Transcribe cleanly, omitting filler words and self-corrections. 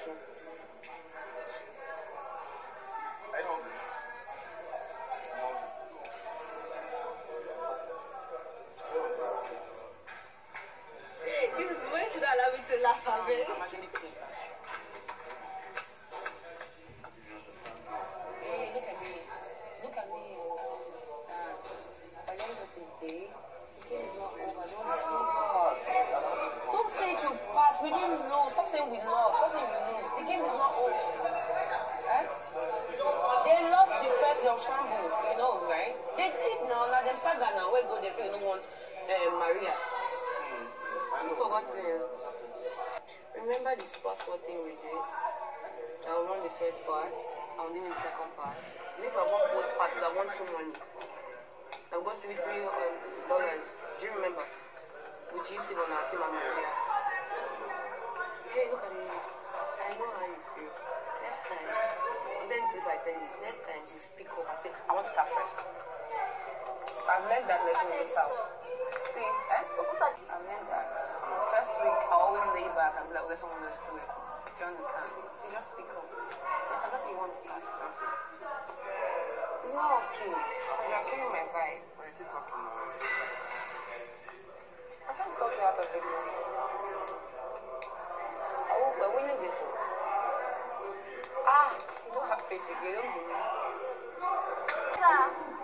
too. This boy should allow me to laugh a bit. I'm actually pissed at you. Hey, look at me. Look at me. By the end of the day, the game is not over. Don't say it will pass. We didn't lose. Stop saying we lost. Stop saying we lose. The game is not over. Right? They lost the first, they'll scramble, you know, right? They did now. Now, them saga now. Where go, they say they don't want Maria. I forgot to. Remember the passport thing we did? I'll run the first part. I'll do the second part. If I want both parts, I want some money. I've got $3 dollars. Do you remember? Which you see on our team, Maria. Hey, look at it. I know how you feel. Next time, and then if I tell you this, next time you speak up and say, I want to start first. I've learned that lesson in this house. See, I've learned that. First week, I always lay back and be like, let someone else do it. Do you understand? See, just speak up. Yes, I just you want to start. It's not okay. Because you're killing my vibe. Why are you talking now? I can't talk you out of it. Oh, we're winning this one. Ah, you don't have faith again. You don't believe. Yeah.